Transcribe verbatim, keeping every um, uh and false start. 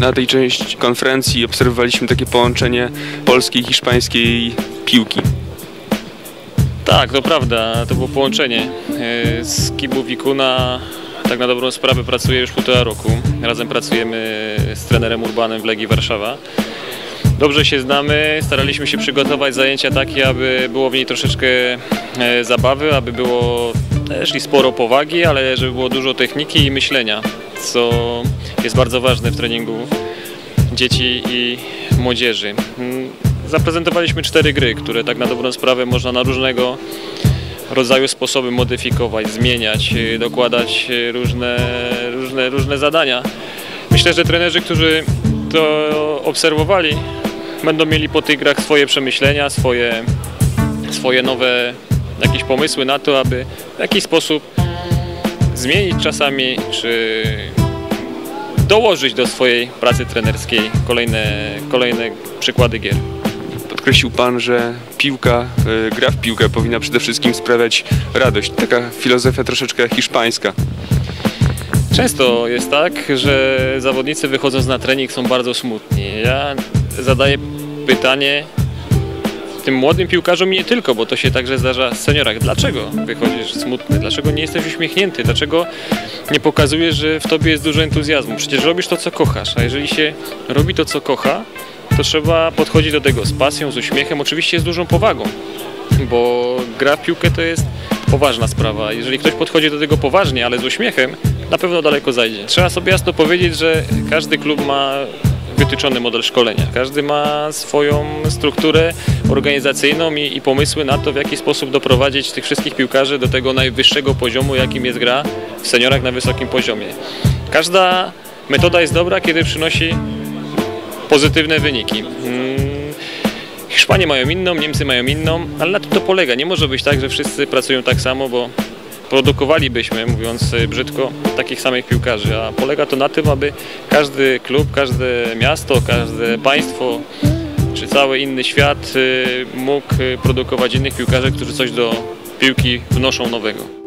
Na tej części konferencji obserwowaliśmy takie połączenie polskiej i hiszpańskiej piłki. Tak, to prawda, to było połączenie. Z Kibu Wikuna tak na dobrą sprawę pracuję już półtora roku. Razem pracujemy z trenerem Urbanem w Legii Warszawa. Dobrze się znamy, staraliśmy się przygotować zajęcia takie, aby było w niej troszeczkę zabawy, aby było też i sporo powagi, ale żeby było dużo techniki i myślenia, co jest bardzo ważne w treningu dzieci i młodzieży. Zaprezentowaliśmy cztery gry, które tak na dobrą sprawę można na różnego rodzaju sposoby modyfikować, zmieniać, dokładać różne, różne, różne zadania. Myślę, że trenerzy, którzy to obserwowali, będą mieli po tych grach swoje przemyślenia, swoje, swoje nowe jakieś pomysły na to, aby w jakiś sposób zmienić czasami, czy dołożyć do swojej pracy trenerskiej kolejne, kolejne przykłady gier. Podkreślił Pan, że piłka, gra w piłkę powinna przede wszystkim sprawiać radość. Taka filozofia troszeczkę hiszpańska. Często jest tak, że zawodnicy wychodząc na trening są bardzo smutni. Ja zadaję pytanie tym młodym piłkarzom i nie tylko, bo to się także zdarza w seniorach. Dlaczego wychodzisz smutny? Dlaczego nie jesteś uśmiechnięty? Dlaczego nie pokazujesz, że w tobie jest dużo entuzjazmu? Przecież robisz to, co kochasz, a jeżeli się robi to, co kocha, to trzeba podchodzić do tego z pasją, z uśmiechem, oczywiście z dużą powagą, bo gra w piłkę to jest poważna sprawa. Jeżeli ktoś podchodzi do tego poważnie, ale z uśmiechem, na pewno daleko zajdzie. Trzeba sobie jasno powiedzieć, że każdy klub ma wytyczony model szkolenia. Każdy ma swoją strukturę organizacyjną i, i pomysły na to, w jaki sposób doprowadzić tych wszystkich piłkarzy do tego najwyższego poziomu, jakim jest gra w seniorach na wysokim poziomie. Każda metoda jest dobra, kiedy przynosi pozytywne wyniki. Hiszpanie mają inną, Niemcy mają inną, ale na tym to polega. Nie może być tak, że wszyscy pracują tak samo, bo produkowalibyśmy, mówiąc brzydko, takich samych piłkarzy, a polega to na tym, aby każdy klub, każde miasto, każde państwo czy cały inny świat mógł produkować innych piłkarzy, którzy coś do piłki wnoszą nowego.